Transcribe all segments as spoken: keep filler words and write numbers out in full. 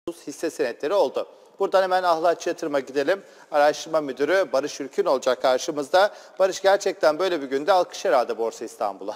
hisse senetleri oldu. Buradan hemen Ahlatçı Yatırım'a gidelim. Araştırma Müdürü Barış Ürkün olacak karşımızda. Barış, gerçekten böyle bir günde alkış herhalde Borsa İstanbul'a.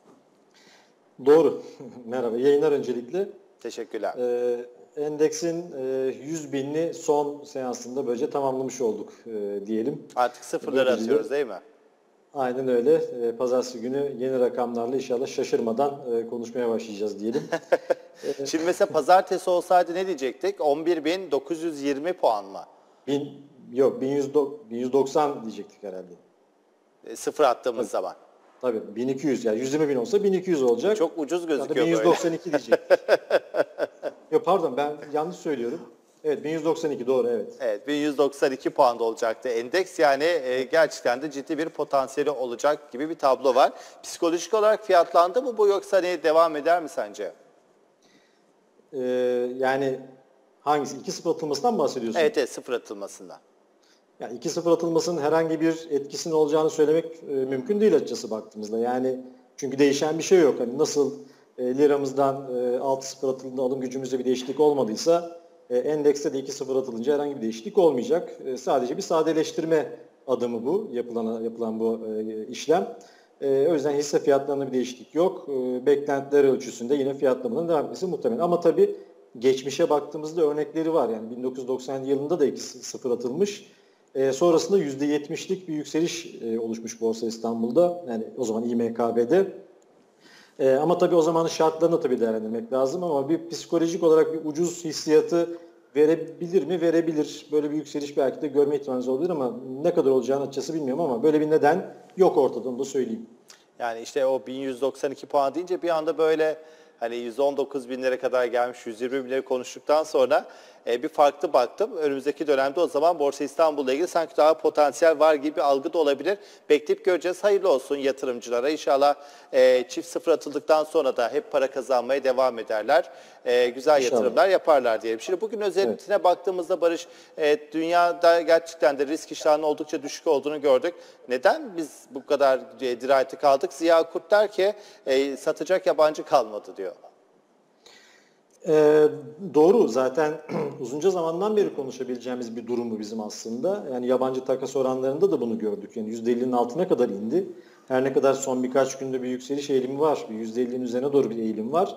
Doğru. Merhaba. Yayınlar öncelikle. Teşekkürler. Ee, endeksin e, yüz binini son seansında böylece tamamlamış olduk e, diyelim. Artık sıfırları atıyoruz değil mi? Aynen öyle. E, Pazartesi günü yeni rakamlarla inşallah şaşırmadan e, konuşmaya başlayacağız diyelim. Şimdi mesela pazartesi olsaydı ne diyecektik? on bir bin dokuz yüz yirmi puan mı? Bin, yok bin yüz doksan diyecektik herhalde. E, sıfır attığımız Tabii. zaman. Tabii bin iki yüz, yani yüz yirmi bin olsa bin iki yüz olacak. Çok ucuz gözüküyor bin yüz doksan iki böyle. Diyecektik. Yok pardon, ben yanlış söylüyorum. Evet bin yüz doksan iki doğru, evet. Evet, bin yüz doksan iki puanda olacaktı endeks. Yani e, gerçekten de ciddi bir potansiyeli olacak gibi bir tablo var. Psikolojik olarak fiyatlandı mı bu, yoksa hani devam eder mi sence? Ee, yani hangisi? iki sıfır atılmasından bahsediyorsun? Evet, evet, sıfır atılmasından. Yani iki sıfır atılmasının herhangi bir etkisinin olacağını söylemek e, mümkün değil açıkçası baktığımızda. Yani çünkü değişen bir şey yok. Hani nasıl e, liramızdan e, altı sıfır atıldığında alım gücümüzde bir değişiklik olmadıysa e, endekste de iki sıfır atılınca herhangi bir değişiklik olmayacak. E, sadece bir sadeleştirme adımı bu, yapılan yapılan bu e, işlem. E, o yüzden hisse fiyatlarında bir değişiklik yok. E, beklentiler ölçüsünde yine fiyatlamanın devam etmesi muhtemel. Ama tabii geçmişe baktığımızda örnekleri var. Yani bin dokuz yüz doksan yılında da iki sıfır atılmış. E, sonrasında yüzde yetmişlik bir yükseliş e, oluşmuş Borsa İstanbul'da. Yani o zaman İ M K B'de. E, ama tabii o zamanın şartlarını tabii değerlendirmek lazım, ama bir psikolojik olarak bir ucuz hissiyatı verebilir mi? Verebilir. Böyle bir yükseliş belki de görme ihtimaliniz olabilir, ama ne kadar olacağını açıkçası bilmiyorum, ama böyle bir neden yok ortada, onu da söyleyeyim. Yani işte o bin yüz doksan iki puan deyince bir anda böyle hani yüz on dokuz binlere kadar gelmiş, yüz yirmi binleri konuştuktan sonra e, bir farklı baktım. Önümüzdeki dönemde o zaman Borsa İstanbul'la ilgili sanki daha potansiyel var gibi bir algı da olabilir. Bekleyip göreceğiz. Hayırlı olsun yatırımcılara. İnşallah e, çift sıfır atıldıktan sonra da hep para kazanmaya devam ederler. E, güzel İnşallah. yatırımlar yaparlar diyelim. Şimdi bugün özellikle evet. baktığımızda Barış, e, dünyada gerçekten de risk iştahının oldukça düşük olduğunu gördük. Neden biz bu kadar e, dirayetli kaldık? Ziya Kurt der ki e, satacak yabancı kalmadı diyor. Ee, doğru. Zaten uzunca zamandan beri konuşabileceğimiz bir durum bu bizim aslında. Yani yabancı takas oranlarında da bunu gördük. Yani yüzde ellinin altına kadar indi. Her ne kadar son birkaç günde bir yükseliş eğilimi var. Bir yüzde ellinin üzerine doğru bir eğilim var.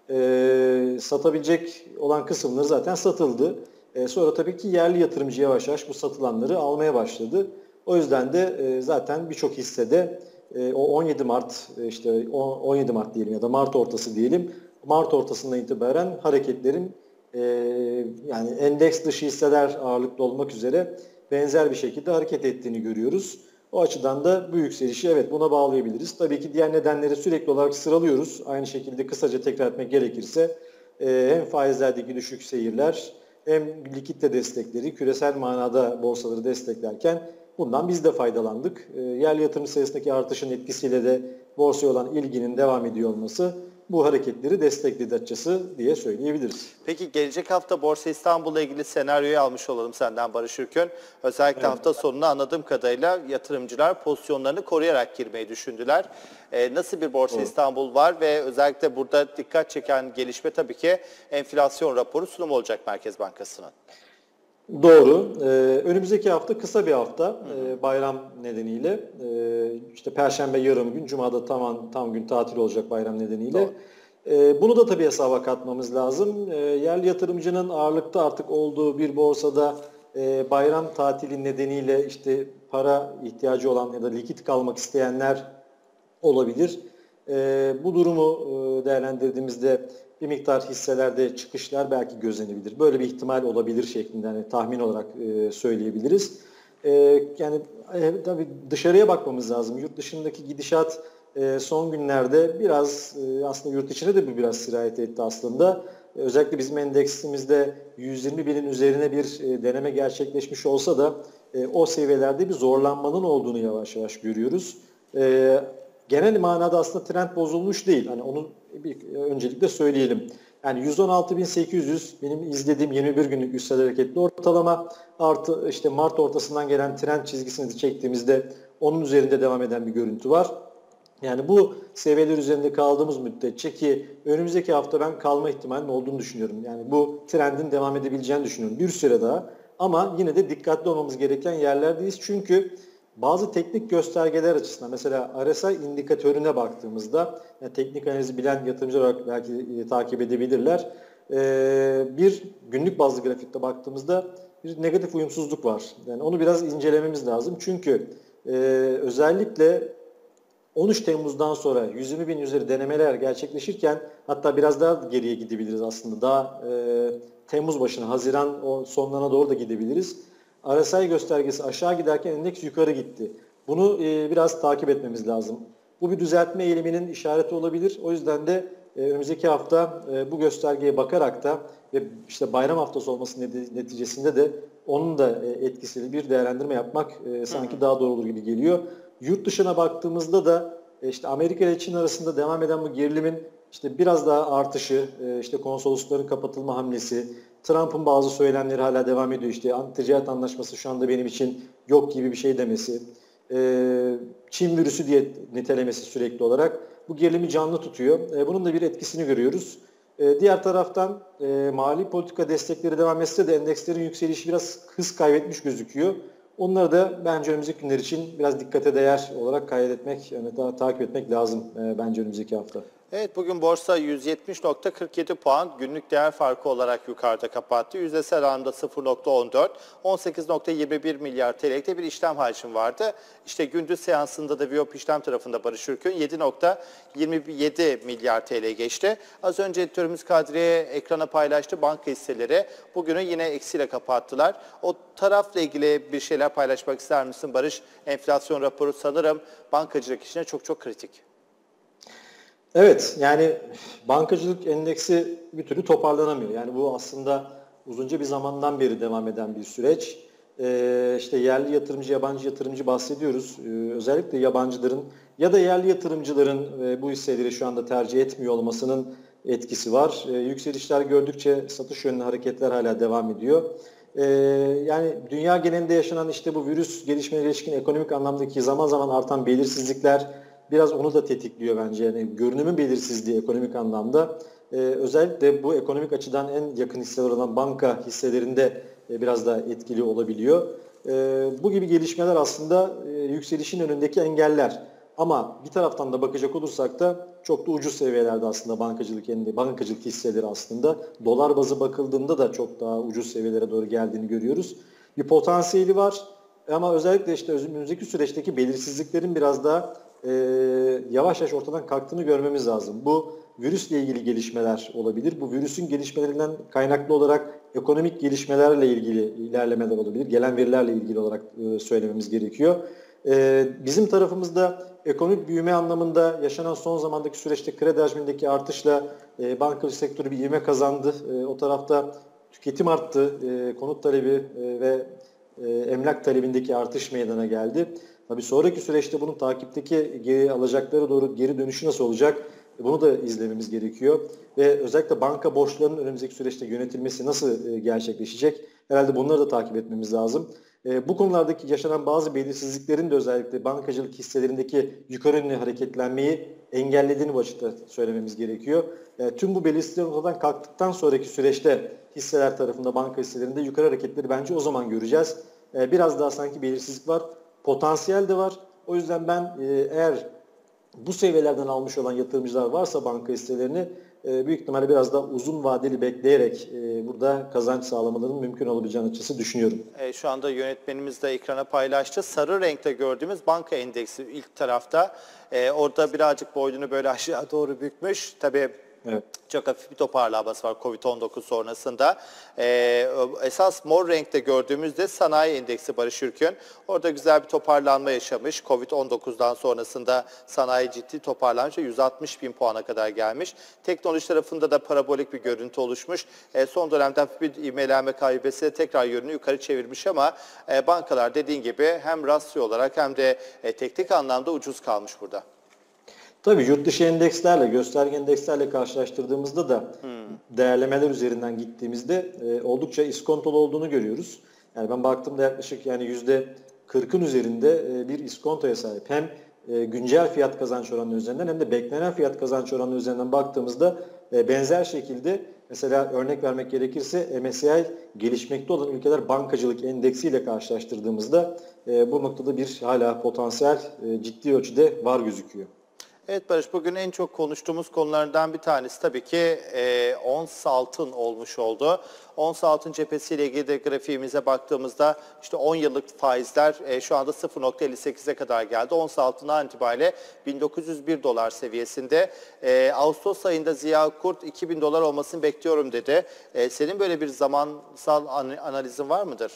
Ee, satabilecek olan kısımları zaten satıldı. Ee, sonra tabii ki yerli yatırımcı yavaş yavaş bu satılanları almaya başladı. O yüzden de e, zaten birçok hissede e, o on yedi Mart e, işte on yedi Mart diyelim ya da Mart ortası diyelim. Mart ortasından itibaren hareketlerin e, yani endeks dışı hisseler ağırlıklı olmak üzere benzer bir şekilde hareket ettiğini görüyoruz. O açıdan da bu yükselişi evet buna bağlayabiliriz. Tabii ki diğer nedenleri sürekli olarak sıralıyoruz. Aynı şekilde kısaca tekrar etmek gerekirse e, hem faizlerdeki düşük seyirler hem likitte destekleri küresel manada borsaları desteklerken bundan biz de faydalandık. E, yerli yatırım sayısındaki artışın etkisiyle de borsaya olan ilginin devam ediyor olması bu hareketleri destekledi açıkçası diye söyleyebiliriz. Peki gelecek hafta Borsa İstanbul'la ilgili senaryoyu almış olalım senden Barış Ürkün. Özellikle evet. hafta sonuna anladığım kadarıyla yatırımcılar pozisyonlarını koruyarak girmeyi düşündüler. Ee, nasıl bir Borsa evet. İstanbul var ve özellikle burada dikkat çeken gelişme tabii ki enflasyon raporu sunumu olacak Merkez Bankası'nın. Doğru. Ee, önümüzdeki hafta kısa bir hafta e, bayram nedeniyle. E, işte Perşembe yarım gün, Cuma'da tam, tam gün tatil olacak bayram nedeniyle. E, bunu da tabii hesaba katmamız lazım. E, yerli yatırımcının ağırlıkta artık olduğu bir borsada e, bayram tatili nedeniyle işte para ihtiyacı olan ya da likit kalmak isteyenler olabilir. E, bu durumu e, değerlendirdiğimizde bir miktar hisselerde çıkışlar belki gözlenebilir. Böyle bir ihtimal olabilir şeklinde hani tahmin olarak e, söyleyebiliriz. E, yani e, tabii dışarıya bakmamız lazım. Yurt dışındaki gidişat e, son günlerde biraz e, aslında yurt içine de bu biraz sirayet etti aslında. E, özellikle bizim endeksimizde yüz yirmi binin üzerine bir e, deneme gerçekleşmiş olsa da e, o seviyelerde bir zorlanmanın olduğunu yavaş yavaş görüyoruz. E, genel manada aslında trend bozulmuş değil. Hani onu bir öncelikle söyleyelim. Yani yüz on altı bin sekiz yüz benim izlediğim yirmi bir günlük üstel hareketli ortalama, artı işte Mart ortasından gelen trend çizgisini çektiğimizde onun üzerinde devam eden bir görüntü var. Yani bu seviyeler üzerinde kaldığımız müddetçe ki önümüzdeki hafta ben kalma ihtimalinin olduğunu düşünüyorum. Yani bu trendin devam edebileceğini düşünüyorum bir süre daha. Ama yine de dikkatli olmamız gereken yerlerdeyiz. Çünkü bazı teknik göstergeler açısından mesela R S I indikatörüne baktığımızda yani teknik analizi bilen yatırımcılar olarak belki e, takip edebilirler. Ee, bir günlük bazlı grafikte baktığımızda bir negatif uyumsuzluk var. Yani onu biraz incelememiz lazım. Çünkü e, özellikle on üç Temmuz'dan sonra yüz yirmi bin üzeri denemeler gerçekleşirken hatta biraz daha geriye gidebiliriz aslında. Daha e, Temmuz başına, Haziran o sonlarına doğru da gidebiliriz. R S I göstergesi aşağı giderken endeks yukarı gitti. Bunu e, biraz takip etmemiz lazım. Bu bir düzeltme eğiliminin işareti olabilir. O yüzden de e, önümüzdeki hafta e, bu göstergeye bakarak da ve işte bayram haftası olması neticesinde de onun da e, etkisiyle bir değerlendirme yapmak e, sanki daha doğru olur gibi geliyor. Yurt dışına baktığımızda da işte Amerika ile Çin arasında devam eden bu gerilimin işte biraz daha artışı, işte konsoloslukların kapatılma hamlesi, Trump'ın bazı söylemleri hala devam ediyor. İşte ticaret anlaşması şu anda benim için yok gibi bir şey demesi, Çin virüsü diye nitelemesi sürekli olarak bu gerilimi canlı tutuyor. Bunun da bir etkisini görüyoruz. Diğer taraftan mali politika destekleri devam etse de endekslerin yükselişi biraz hız kaybetmiş gözüküyor. Onları da bence önümüzdeki günler için biraz dikkate değer olarak kaydetmek, yani daha takip etmek lazım e, bence önümüzdeki hafta. Evet, bugün borsa yüz yetmiş nokta kırk yedi puan günlük değer farkı olarak yukarıda kapattı. Yüzdesel anlamda sıfır nokta on dört, on sekiz nokta yirmi bir milyar T L'de bir işlem hacmi vardı. İşte gündüz seansında da Viyop işlem tarafında Barış Ürkün yedi nokta yirmi yedi milyar T L geçti. Az önce editörümüz Kadriye ekrana paylaştı banka hisseleri. Bugünü yine eksiyle kapattılar. O tarafla ilgili bir şeyler paylaşmak ister misin Barış? Enflasyon raporu sanırım bankacılık işine çok çok kritik. Evet, yani bankacılık endeksi bir türlü toparlanamıyor. Yani bu aslında uzunca bir zamandan beri devam eden bir süreç. Ee, işte yerli yatırımcı, yabancı yatırımcı bahsediyoruz. Ee, özellikle yabancıların ya da yerli yatırımcıların e, bu hisseleri şu anda tercih etmiyor olmasının etkisi var. Ee, yükselişler gördükçe satış yönlü hareketler hala devam ediyor. Ee, yani dünya genelinde yaşanan işte bu virüs gelişmeleri ilişkin ekonomik anlamdaki zaman zaman artan belirsizlikler biraz onu da tetikliyor bence. Yani görünümün belirsizliği ekonomik anlamda. Ee, özellikle bu ekonomik açıdan en yakın hisseler olan banka hisselerinde e, biraz daha etkili olabiliyor. Ee, bu gibi gelişmeler aslında e, yükselişin önündeki engeller. Ama bir taraftan da bakacak olursak da çok da ucuz seviyelerde aslında bankacılık bankacılık hisseleri aslında. Dolar bazı bakıldığında da çok daha ucuz seviyelere doğru geldiğini görüyoruz. Bir potansiyeli var ama özellikle işte önümüzdeki süreçteki belirsizliklerin biraz daha e, yavaş yavaş ortadan kalktığını görmemiz lazım. Bu virüsle ilgili gelişmeler olabilir. Bu virüsün gelişmelerinden kaynaklı olarak ekonomik gelişmelerle ilgili ilerlemeler olabilir. Gelen verilerle ilgili olarak e, söylememiz gerekiyor. E, bizim tarafımızda ekonomik büyüme anlamında yaşanan son zamandaki süreçte kredi hacmindeki artışla e, bankacılık sektörü bir ivme kazandı. E, o tarafta tüketim arttı. E, konut talebi e, ve e, emlak talebindeki artış meydana geldi. Tabii sonraki süreçte bunun takipteki geri alacaklara doğru geri dönüşü nasıl olacak? Bunu da izlememiz gerekiyor. Ve özellikle banka borçlarının önümüzdeki süreçte yönetilmesi nasıl gerçekleşecek? Herhalde bunları da takip etmemiz lazım. Bu konulardaki yaşanan bazı belirsizliklerin de özellikle bankacılık hisselerindeki yukarı yönlü hareketlenmeyi engellediğini bu açıkta söylememiz gerekiyor. Tüm bu belirsizlikler ortadan kalktıktan sonraki süreçte hisseler tarafında banka hisselerinde yukarı hareketleri bence o zaman göreceğiz. Biraz daha sanki belirsizlik var. Potansiyel de var. O yüzden ben eğer bu seviyelerden almış olan yatırımcılar varsa banka hisselerini büyük ihtimalle biraz daha uzun vadeli bekleyerek burada kazanç sağlamalarının mümkün olabileceğini açısı düşünüyorum. E, şu anda yönetmenimiz de ekrana paylaştı. Sarı renkte gördüğümüz banka endeksi ilk tarafta. E, orada birazcık boynunu böyle aşağı doğru bükmüş. Tabii evet. Çok hafif bir toparlanması var kovid on dokuz sonrasında. Ee, esas mor renkte gördüğümüzde sanayi endeksi Barış Ürkün. Orada güzel bir toparlanma yaşamış. kovid on dokuzdan sonrasında sanayi ciddi toparlanmış ve yüz altmış bin puana kadar gelmiş. Teknoloji tarafında da parabolik bir görüntü oluşmuş. Ee, son dönemden bir ivmelenme kaybesi tekrar yönünü yukarı çevirmiş ama e, bankalar dediğin gibi hem rasyo olarak hem de e, teknik anlamda ucuz kalmış burada. Tabii yurt dışı endekslerle, gösterge endekslerle karşılaştırdığımızda da hmm. değerlemeler üzerinden gittiğimizde e, oldukça iskontolu olduğunu görüyoruz. Yani ben baktığımda yaklaşık yani yüzde kırkın üzerinde e, bir iskontoya sahip. Hem e, güncel fiyat kazanç oranı üzerinden hem de beklenen fiyat kazanç oranı üzerinden baktığımızda e, benzer şekilde mesela örnek vermek gerekirse M S C I gelişmekte olan ülkeler bankacılık endeksiyle karşılaştırdığımızda e, bu noktada bir hala potansiyel e, ciddi ölçüde var gözüküyor. Evet Barış, bugün en çok konuştuğumuz konulardan bir tanesi tabii ki e, ons altın olmuş oldu. Ons altın cephesiyle ilgili de grafiğimize baktığımızda işte on yıllık faizler e, şu anda sıfır nokta elli sekize kadar geldi. Ons altından itibariyle bin dokuz yüz bir dolar seviyesinde. E, Ağustos ayında Ziya Kurt iki bin dolar olmasını bekliyorum dedi. E, senin böyle bir zamansal an- analizin var mıdır?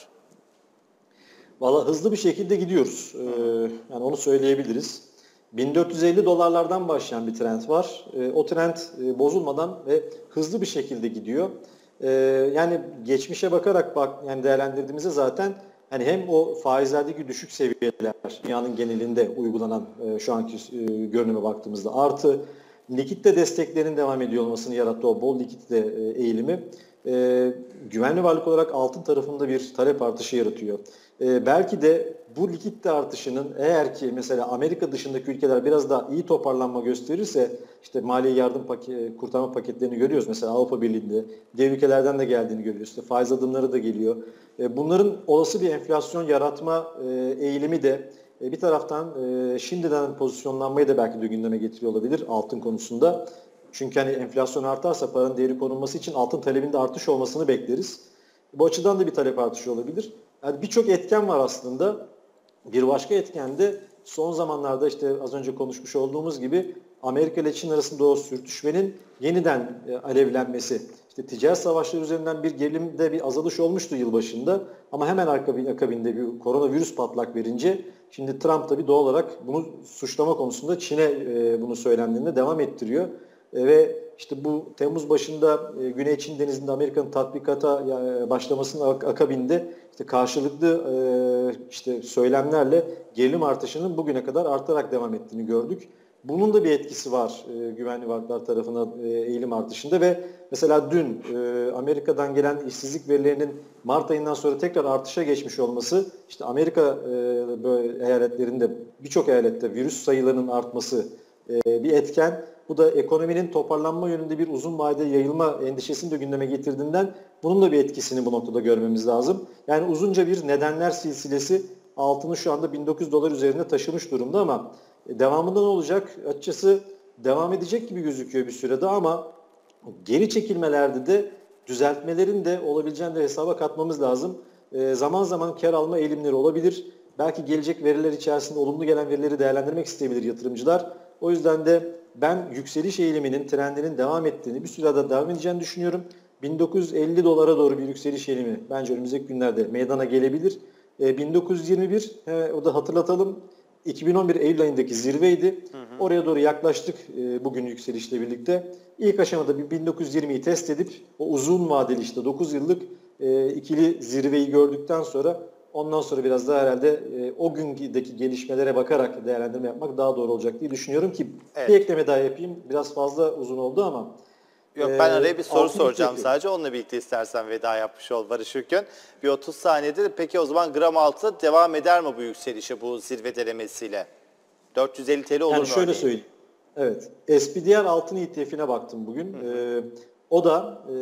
Valla hızlı bir şekilde gidiyoruz. Ee, yani onu söyleyebiliriz. bin dört yüz elli dolarlardan başlayan bir trend var. E, o trend e, bozulmadan ve hızlı bir şekilde gidiyor. E, yani geçmişe bakarak bak yani değerlendirdiğimizde zaten hani hem o faizlerdeki düşük seviyeler dünyanın genelinde uygulanan e, şu anki e, görünüme baktığımızda artı likitte desteklerin devam ediyor olmasını yarattığı o bol likitte e, eğilimi e, güvenli varlık olarak altın tarafında bir talep artışı yaratıyor. E, belki de bu likitte artışının eğer ki mesela Amerika dışındaki ülkeler biraz daha iyi toparlanma gösterirse işte mali yardım paket, kurtarma paketlerini görüyoruz. Mesela Avrupa Birliği'nde diğer ülkelerden de geldiğini görüyoruz. İşte faiz adımları da geliyor. E, bunların olası bir enflasyon yaratma e, eğilimi de e, bir taraftan e, şimdiden pozisyonlanmayı da belki de gündeme getiriyor olabilir altın konusunda. Çünkü hani enflasyon artarsa paranın değeri korunması için altın talebinde artış olmasını bekleriz. Bu açıdan da bir talep artışı olabilir. Yani birçok etken var aslında. Bir başka etken de son zamanlarda işte az önce konuşmuş olduğumuz gibi Amerika ile Çin arasında o sürtüşmenin yeniden e, alevlenmesi. İşte ticaret savaşları üzerinden bir gerilimde bir azalış olmuştu yılbaşında ama hemen akabinde bir koronavirüs patlak verince şimdi Trump da bir doğal olarak bunu suçlama konusunda Çin'e e, bunu söylemlerine devam ettiriyor. E, ve işte bu Temmuz başında e, Güney Çin Denizi'nde Amerika'nın tatbikata e, başlamasının ak- akabinde işte karşılıklı e, işte söylemlerle gerilim artışının bugüne kadar artarak devam ettiğini gördük. Bunun da bir etkisi var e, güvenli varlıklar tarafına e, eğilim artışında ve mesela dün e, Amerika'dan gelen işsizlik verilerinin Mart ayından sonra tekrar artışa geçmiş olması işte Amerika e, böyle eyaletlerinde birçok eyalette virüs sayılarının artması e, bir etken. Bu da ekonominin toparlanma yönünde bir uzun vadede yayılma endişesini de gündeme getirdiğinden bunun da bir etkisini bu noktada görmemiz lazım. Yani uzunca bir nedenler silsilesi altını şu anda bin dokuz yüz dolar üzerinde taşımış durumda ama devamında ne olacak? Açıkçası devam edecek gibi gözüküyor bir sürede ama geri çekilmelerde de düzeltmelerin de olabileceğini de hesaba katmamız lazım. E, zaman zaman kar alma eğilimleri olabilir. Belki gelecek veriler içerisinde olumlu gelen verileri değerlendirmek isteyebilir yatırımcılar. O yüzden de ben yükseliş eğiliminin, trendinin devam ettiğini, bir sürede devam edeceğini düşünüyorum. bin dokuz yüz elli dolara doğru bir yükseliş eğilimi bence önümüzdeki günlerde meydana gelebilir. E, bin dokuz yüz yirmi bir, he, o da hatırlatalım, iki bin on bir Eylül ayındaki zirveydi. Hı hı. Oraya doğru yaklaştık e, bugün yükselişle birlikte. İlk aşamada bir bin dokuz yüz yirmiyi test edip o uzun vadeli işte dokuz yıllık e, ikili zirveyi gördükten sonra ondan sonra biraz daha herhalde e, o gündeki gelişmelere bakarak değerlendirme yapmak daha doğru olacak diye düşünüyorum ki evet. Bir ekleme daha yapayım. Biraz fazla uzun oldu ama. Yok ben araya bir soru soracağım sadece. Onunla birlikte istersen veda yapmış ol Barış Ülkün. Bir otuz saniyede peki o zaman gram altı devam eder mi bu yükselişe bu zirve denemesiyle? dört yüz elli TL olur yani mu? Şöyle örneğin? söyleyeyim. Evet. S P D R altın E T F'ine baktım bugün. Hı hı. Ee, o da e,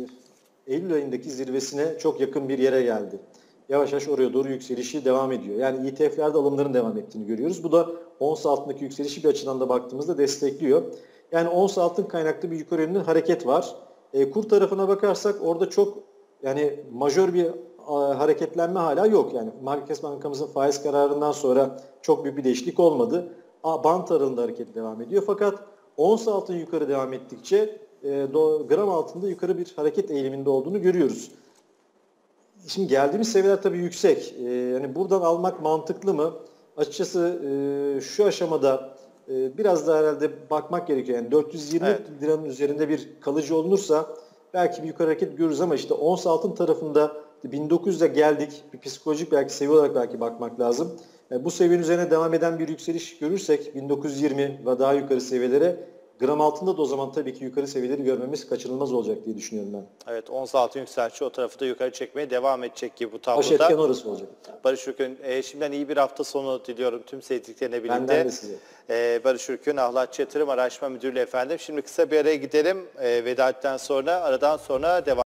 Eylül ayındaki zirvesine çok yakın bir yere geldi. Yavaş yavaş oraya doğru yükselişi devam ediyor. Yani E T F'lerde alımların devam ettiğini görüyoruz. Bu da ons altındaki yükselişi bir açıdan da baktığımızda destekliyor. Yani ons altın kaynaklı bir yukarı yönlü hareket var. E, kur tarafına bakarsak orada çok yani majör bir a, hareketlenme hala yok. Yani Merkez Bankamızın faiz kararından sonra çok büyük bir değişiklik olmadı. A, bant aralığında hareket devam ediyor. Fakat ons altın yukarı devam ettikçe e, do, gram altında yukarı bir hareket eğiliminde olduğunu görüyoruz. Şimdi geldiğimiz seviyeler tabii yüksek. Ee, yani buradan almak mantıklı mı? Açıkçası e, şu aşamada e, biraz daha herhalde bakmak gerekiyor. Yani dört yüz yirmi evet. liranın üzerinde bir kalıcı olunursa belki bir yukarı hareket görürüz ama işte ons altın tarafında bin dokuz yüze geldik. Bir psikolojik belki seviye olarak belki bakmak lazım. Yani bu seviyenin üzerine devam eden bir yükseliş görürsek bin dokuz yüz yirmi ve daha yukarı seviyelere gram altında da o zaman tabii ki yukarı seviyeleri görmemiz kaçınılmaz olacak diye düşünüyorum ben. Evet, ons altın yükselişi o tarafı da yukarı çekmeye devam edecek gibi bu Baş etken tabloda. orası olacak. Barış Ürkün, e, şimdiden iyi bir hafta sonu diliyorum tüm sevdiklerine birlikte. Benden de size. E, Barış Ürkün, Ahlatçı Yatırım Araştırma Müdürlüğü efendim. Şimdi kısa bir araya gidelim. E, vedatten sonra, aradan sonra devam.